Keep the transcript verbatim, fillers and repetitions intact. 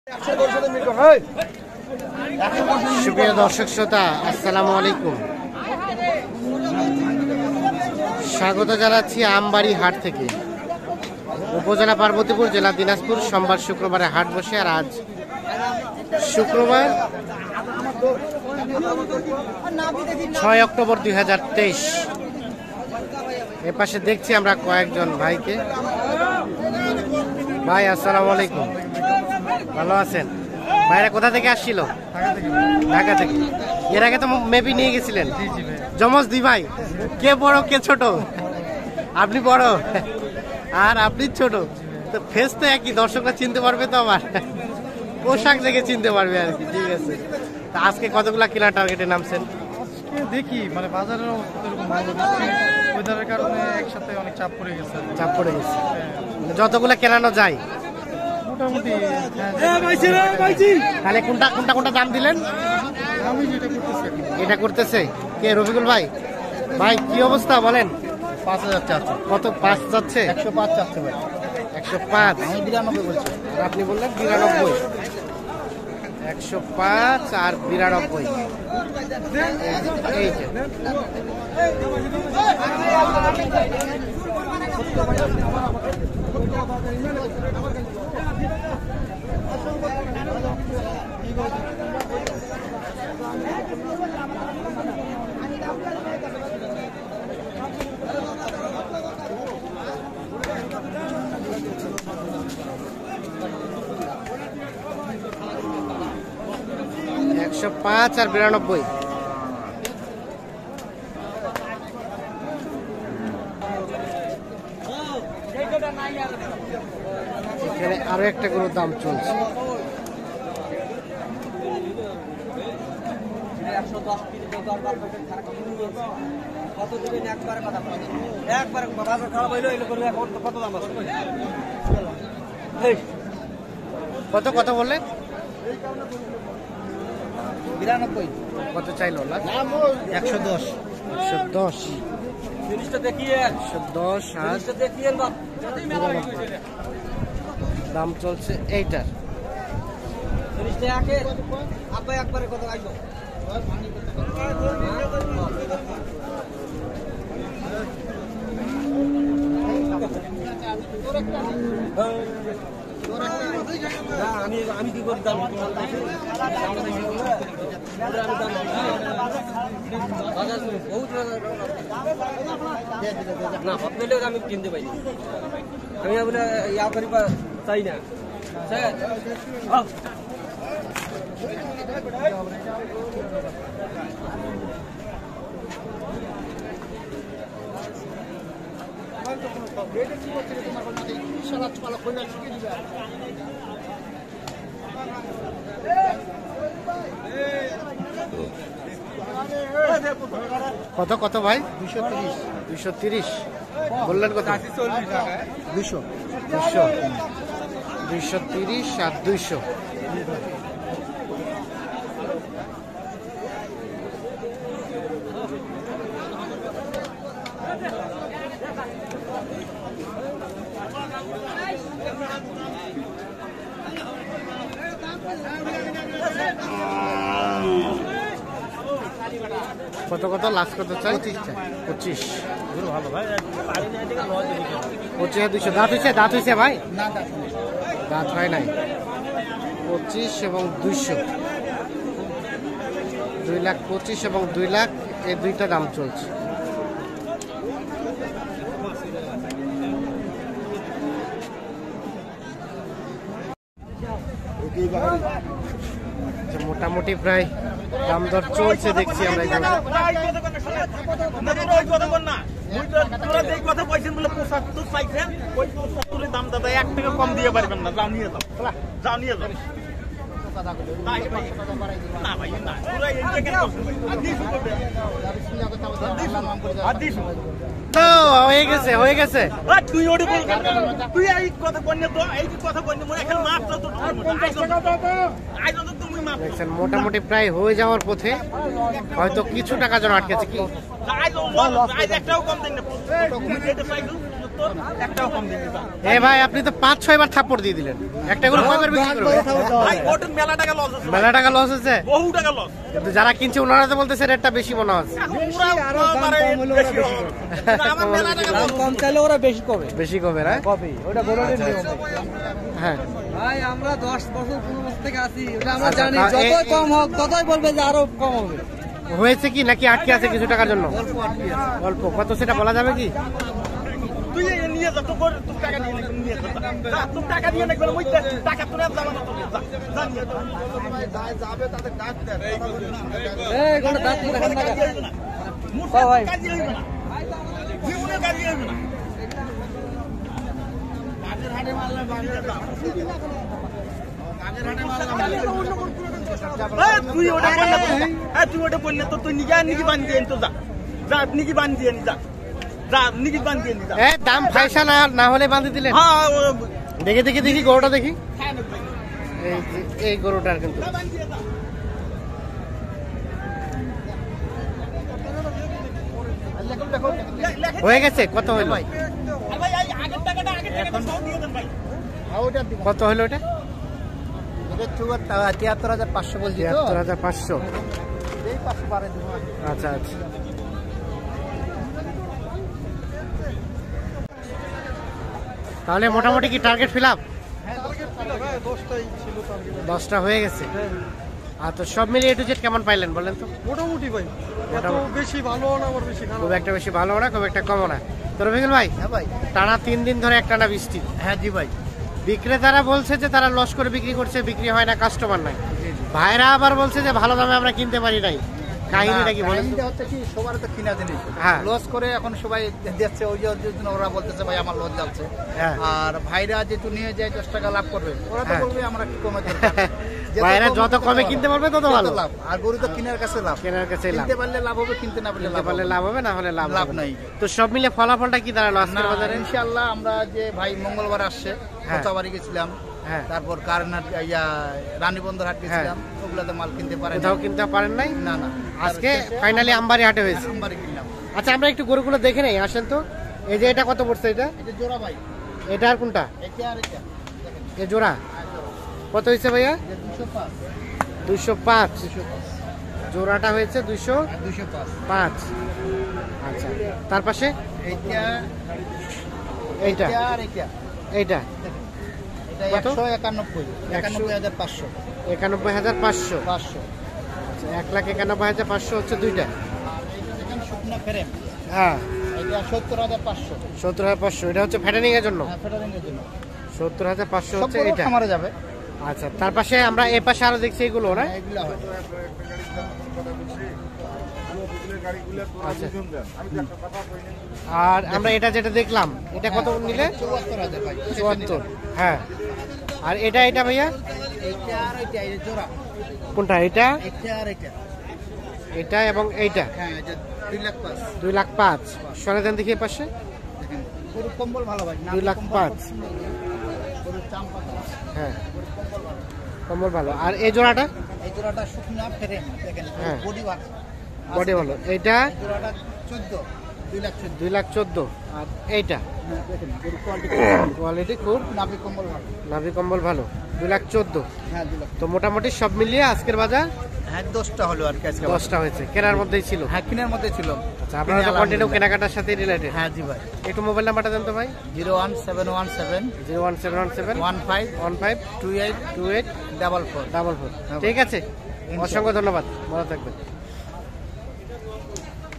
সুপ্রিয় দর্শক শ্রোতা, আসসালামু আলাইকুম। স্বাগত জানাচ্ছি আমবাড়ি হাট থেকে। উপজেলা পার্বতীপুর, জেলা দিনাজপুর। সোমবার শুক্রবারে হাট বসে, আর আজ শুক্রবার ছয় অক্টোবর দুই হাজার তেইশ। এ পাশে দেখছি আমরা কয়েকজন ভাইকে। ভাই আসসালামু আলাইকুম, ভালো আছেন? ভাইরা কোথা থেকে আসছিল? ঢাকা থেকে। এর আগে তো মেবি নিয়ে গেছিলেন। জমজ দুই ভাই, কে বড় কে ছোট? আপনি বড় আর আপনি ছোট, তো ফেস তো একই, দর্শকরা চিনতে পারবে তো, আমার পোশাক দেখে চিনতে পারবে আর কি। ঠিক আছে, তা আজকে কতগুলা কেনা টার্গেটে নামছেন? দেখি মানে বাজারের ওয়েদারের কারণে একসাথে অনেক চাপ পড়ে গেছে। চাপ পড়ে গেছে, যতগুলা কেনানো যায় মোটামুটি। তাহলে কোনটা কোনটা কোনটা দাম দিলেন? আমি যেটা করতেছি এটা করতেছে কে? রফিকুল ভাই। ভাই কি অবস্থা বলেন? পাঁচ হাজার চারশো। কত পাঁচ যাচ্ছে? একশো পাঁচ চারশো ভাই। একশো পাঁচ। আমি বিরানব্বই বলছি। আপনি বললেন বিরানব্বই। একশো পাঁচ আর বিরানব্বই। এই যে একশো পাঁচ আর বিরানব্বই। এখানে আরো একটা গরুর দাম চলছে। কত কত বললেন? বিরানব্বই। কত চাইলো? একশো দশ। একশো দশ। একশো দশ আর দাম চলছে এইটার। আমি আমি কি করি দাম না ভাবলে আমি কিনতে পারি। আমি বলে ইয়া করি চাই না। কত কত ভাই? দুইশো তিরিশ। দুইশো তিরিশ বললেন কত? দুইশো। দুইশো দুইশো তিরিশ আর দুইশো। কত কত লাস্ট কত চাই? পঁচিশ। ভালো ভাই। পঁচিশ দুইশো। দাঁত হয়েছে? দাঁত হয়েছে ভাই? দাঁত হয় নাই। পঁচিশ এবং দুইশো। দুই লাখ পঁচিশ এবং দুই লাখ, এই দুইটা দাম চলছে। মোটামুটি প্রায় দাম দর চলছে দেখছি আমরা। দাম দাদা এক টাকা কম দিয়ে পারবেন না, যাও নিয়ে যাও, যাও নিয়ে যাও। হয়ে গেছে হয়ে গেছে। তুই ওটি তুই এই কথা বললে তো এই কথা বললে মনে এখন মাছ তো তুমি দেখছেন মোটামুটি প্রায় হয়ে যাওয়ার পথে, হয়তো কিছু টাকা যেন আটকেছে। কি একটাও কম দেন না। পঁচাত্তর একটাও কম দিয়ে দিতাম। এ ভাই আপনি তো পাঁচ ছয় বার থাপ্পড় দিয়ে দিলেন, একটা গরু কয়বার বিক্রি করবেন? ভাই ওটার মেলা টাকা লস আছে, মেলা টাকা লস হচ্ছে, বহু টাকা লস। কিন্তু যারা কিনছে ওনারা তো বলতেছে রেটটা বেশি মনে হচ্ছে। আমার মেলা টাকা লস। কম চাইলে ওরা বেশি কবে বেশি কবে না? কবে ওটা বড় নিয়ম। হ্যাঁ ভাই আমরা দশ বছর পনেরো বছর থেকে আছি, ওটা আমরা আচ্ছা, জানি। তা এ- যতই কম হোক ততই বলবে যে আরো কম হবে। হয়েছে কি নাকি আটকে আছে কিছু টাকার জন্য? অল্প কত সেটা বলা যাবে কি? তুই নিয়ে যা, তোর তোর টাকা দিয়ে নে, নিয়ে যা। যা, তোর টাকা দিয়ে নে, ওই টাকা তোর আর জানা না তোর। যা, যা নিয়ে যা। এই কোন দাঁত দেখান না। মুঠা ও ভাই। কাজে হইবে না, জীবনে কাজে হইবে না। বাগের হাটে মারলে বাগের দাম। বাগের হাটে মারলে এই তুই ওটা বললে তো, এই তুই ওটা বললে তো, তুই নিগা নিগি বান দিয়ে তো যা। যা নিগি বান দিয়ে নি যা। যা নিগি বান দিয়ে নি যা। এ দাম ফাইসা না না হলে বাঁধে দিলেন? হ্যাঁ ও দেখে দেখে দেখি গরুটা দেখি। খায় না ভাই। এই যে- এই গরুটার কিন্তু বান দিয়ে যা। লে- লেখে- হয়ে গেছে। কত হলো? আর ভাই এই আগের টাকাটা আগের টাকাটা সব দিয়ে দেন ভাই। কত হলো ওটা? তিয়াত্তর হাজার পাঁচশো বলছি তো। তিয়াত্তর হাজার পাঁচশো। এই পাঁচশো বারে দিব। আচ্ছা আচ্ছা। তাহলে মোটামুটি কি টার্গেট ফিল আপ? দশটাই ছিল টার্গেট। দশটা হয়ে গেছে। আর তো সব মিলিয়ে এ টু জেড কেমন পাইলেন বলেন তো? মোটামুটি ভাই, এত বেশি ভালো না আবার বেশি খারাপ। খুব একটা বেশি ভালো না, খুব একটা কমও না। তো রফিকুল ভাই, হ্যাঁ ভাই। টানা তিন দিন ধরে একটানা বৃষ্টি, হ্যাঁ জি ভাই। বিক্রেতারা বলছে যে তারা লস করে বিক্রি করছে, বিক্রি হয় না, কাস্টমার নাই। ভাইরা আবার বলছে যে ভালো দামে আমরা কিনতে পারি নাই। কাহিনীটা কি বলেন তো? কাহিনীটা হচ্ছে কি, সবার তো কিনা জিনিস হ্যাঁ। লস করে এখন সবাই দিচ্ছে, ওই জন্য ওরা বলতেছে ভাই আমার লস যাচ্ছে। হ্যাঁ। আর ভাইরা যেহেতু নিয়ে যায় দশ টাকা লাভ করবে, ওরা তো হ্যাঁ। বলবে আমরা কি কমে দরকার। যত ভাইরা কম যত তত কমে ভালো। কিনতে পারবে তত তত ভালো। লাভ। আর গরু তো কিনার কাছে লাভ, কেনার কাছে লাভ। কিনতে পারলে লাভ হবে, কিনতে না পারলে কিনতে লাভ পারলে হবে। লাভ হবে, না হলে লাভ লাভ হবে না। নাই। তো সব মিলে ফলাফলটা কি দাঁড়ালো না আজকের বাজারে? ইনশাআল্লাহ আমরা যে ভাই মঙ্গলবার আসছে হ্যাঁ। কোথাবাড়ি গেছিলাম, হ্যাঁ। তারপর কারনাট ইয়া রানীবন্দর হাট গেছিলাম, ওগুলাতে মাল কিনতে পারে কোথাও কিনতে পারেন নাই? না না। আজকে ফাইনালি আমবাড়ি হাটে হয়েছে। নাম্বারে কিনলাম। আচ্ছা আমরা একটু গরুগুলো দেখে নেই, আসেন তো। এই যে এটা কত পড়ছে? এটা এটা জোড়া ভাই, এটা আর কোনটা? এটা আর এটা এ জোড়া কত হয়েছে ভাইয়া? এটা দুশো পাঁচ। দুইশো পাঁচ। দুশো পাঁচ জোড়াটা হয়েছে দুইশো আর দুশো পাঁচ। পাঁচ। আচ্ছা তার পাশে এইটা এইটা এটা আর এটা এইটা এটা কত? একশো একানব্বই একানব্বই হাজার পাঁচশো একানব্বই হাজার পাঁচশো। পাঁচশো। আচ্ছা এক লাখ একানব্বই হাজার পাঁচশো হচ্ছে দুইটা। আর এইটা দেখেন শুকনা ফ্রেম, হ্যাঁ এটা সত্তর হাজার পাঁচশো। সত্তর হাজার পাঁচশো। এটা হচ্ছে ফ্যাটেনিং এর জন্য। হ্যাঁ ফেটারিং এর জন্য সত্তর হাজার পাঁচশো সব হচ্ছে গরু এটা। খামারে যাবে। আচ্ছা তার পাশে আমরা এ পাশে আরো দেখছি এগুলো না? হ্যাঁ, এগুলা হয়। আচ্ছা আর আমরা এটা যেটা দেখলাম এটা কত নিলে? চুয়াত্তর হাজার ভাই। চুয়াত্তর। হ্যাঁ আর এটা এটা ভাইয়া এইটা আর এইটা এই জোড়া, কোনটা? এটা এটা আর এটা। এটা এবং এইটা হ্যাঁ এটা দুই লাখ পাঁচ। দুই লাখ পাঁচ। সরে দেন দেখি এ পাশে। দেখেন গরু কম্বল ভালো ভাই, দুই লাখ পাঁচ। গরুর চাম পাতলা, হ্যাঁ গরুর কম্বল ভালো। কম্বল ভালো। আর এই জোড়াটা এই জোড়াটা শুকনা ফ্রেম, দেখেন হ্যাঁ। বডি ভালো। বডি ভালো। এইটা এই জোড়াটা চোদ্দ, দুই লাখ চোদ্দ। দুই লাখ চোদ্দ। আর এইটা হ্যাঁ দেখেন গরুর কোয়ালিটি কোয়ালিটি খুব, নাভি কম্বল ভালো। নাভি কম্বল ভালো। দুই লাখ চোদ্দ। হ্যাঁ দুই লাখ। তো মোটামুটি সব মিলিয়ে আজকের বাজার হ্যাঁ দশটা হলো আর কি আজকে। দশটা হয়েছে, কেনার মধ্যেই ছিল। হ্যাঁ কিনার মধ্যে ছিল। আচ্ছা আপনারা তো কন্টিনিউ কেনাকাটার সাথে রিলেটেড। হ্যাঁ জি ভাই। একটু মোবাইল নাম্বারটা দেন তো ভাই। Zero one seven one seven zero one seven one seven one five one five two eight two eight double four. Double four. ঠিক আছে, অসংখ্য ধন্যবাদ, ভালো থাকবেন।